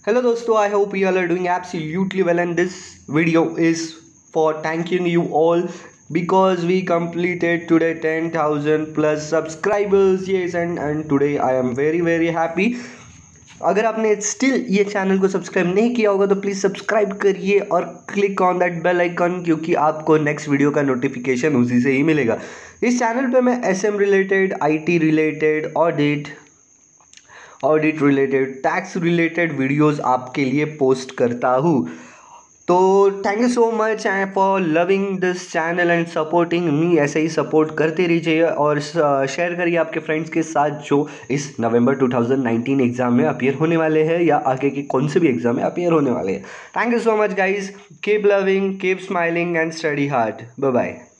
Hello dosto, I hope you all are doing absolutely well, and this video is for thanking you all because we completed today 10,000 plus subscribers. Yes, and today I am very happy. अगर आपने still ये channel को subscribe नहीं किया होगा तो please subscribe करिए और click on that bell icon, क्योंकि आपको नेक्स्ट वीडियो का नोटिफिकेशन उसी से ही मिलेगा। इस चैनल पे मैं SM related, IT related, audit related, tax related videos आपके लिए पोस्ट करता हूँ। तो thank you so much for loving this channel and supporting me. ऐसे ही सपोर्ट करते रहिए और शेयर करिए आपके फ्रेंड्स के साथ जो इस नवंबर 2019 एग्ज़ाम में अपीयर होने वाले हैं या आगे के कौन से भी एग्ज़ाम में अपीयर होने वाले हैं। Thank you so much guys, keep loving, keep smiling and study hard. Bye bye.